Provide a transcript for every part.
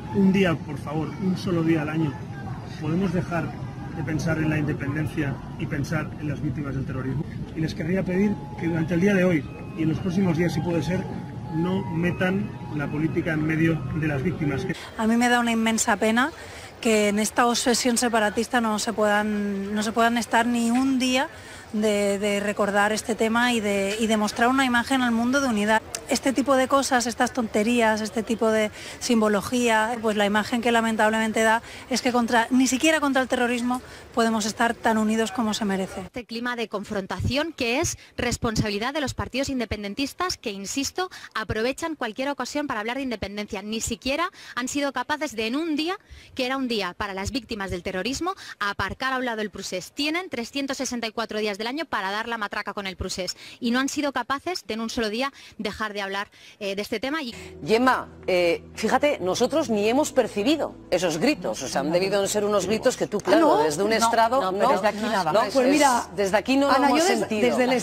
un día, por favor, un solo día al año, podemos dejar de pensar en la independencia y pensar en las víctimas del terrorismo. Y les querría pedir que durante el día de hoy y en los próximos días, si puede ser, no metan la política en medio de las víctimas. A mí me da una inmensa pena que en esta obsesión separatista no se puedan estar ni un día de recordar este tema y de mostrar una imagen al mundo de unidad. Este tipo de cosas, estas tonterías, este tipo de simbología, pues la imagen que lamentablemente da es que ni siquiera contra el terrorismo podemos estar tan unidos como se merece. Este clima de confrontación que es responsabilidad de los partidos independentistas que, insisto, aprovechan cualquier ocasión para hablar de independencia. Ni siquiera han sido capaces de, en un día, que era un día para las víctimas del terrorismo, aparcar a un lado el procés. Tienen 364 días del año para dar la matraca con el procés y no han sido capaces de en un solo día dejar de hablar de este tema. Gemma, fíjate, nosotros ni hemos percibido esos gritos, o sea, han debido ser unos gritos que tú, claro, ¿no? Desde un estrado, no, desde aquí nada. No, pues mira, desde aquí no Ana, lo hemos yo sentido.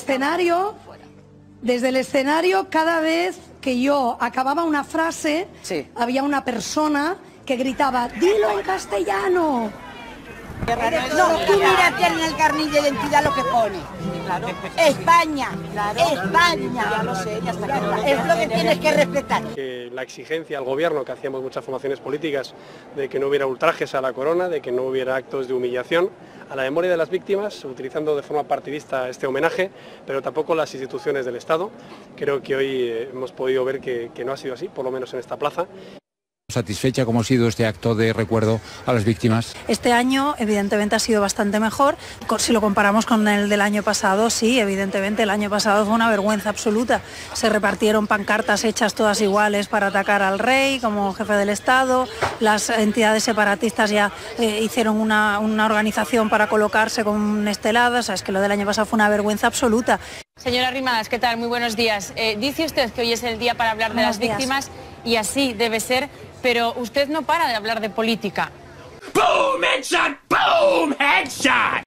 Desde el escenario, cada vez que yo acababa una frase, sí, había una persona que gritaba, dilo en castellano. No, tú mírate en el carnet de identidad lo que pone. Claro. España, claro. España. Ya lo sé, ya está claro. Es lo que tienes que respetar. La exigencia al gobierno, que hacíamos muchas formaciones políticas, de que no hubiera ultrajes a la corona, de que no hubiera actos de humillación a la memoria de las víctimas, utilizando de forma partidista este homenaje, pero tampoco las instituciones del Estado. Creo que hoy hemos podido ver que no ha sido así, por lo menos en esta plaza. ¿Satisfecha cómo ha sido este acto de recuerdo a las víctimas? Este año evidentemente ha sido bastante mejor. Si lo comparamos con el del año pasado, sí, evidentemente el año pasado fue una vergüenza absoluta. Se repartieron pancartas hechas todas iguales para atacar al rey como jefe del Estado. Las entidades separatistas ya hicieron una organización para colocarse con esteladas. Es que lo del año pasado fue una vergüenza absoluta. Señora Arrimadas, ¿qué tal? Muy buenos días. Dice usted que hoy es el día para hablar de las víctimas y así debe ser, pero usted no para de hablar de política. ¡Boom! ¡Headshot! ¡Boom! ¡Headshot!